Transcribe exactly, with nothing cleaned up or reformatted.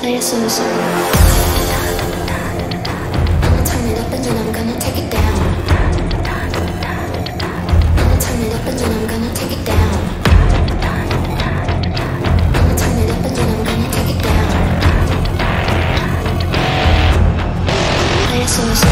Play it so slow. I'ma turn it up and then I'm gonna take it down. I'ma turn it up and then I'm gonna take it down. I'ma turn it up and then I'm gonna take it down. Play it so slow.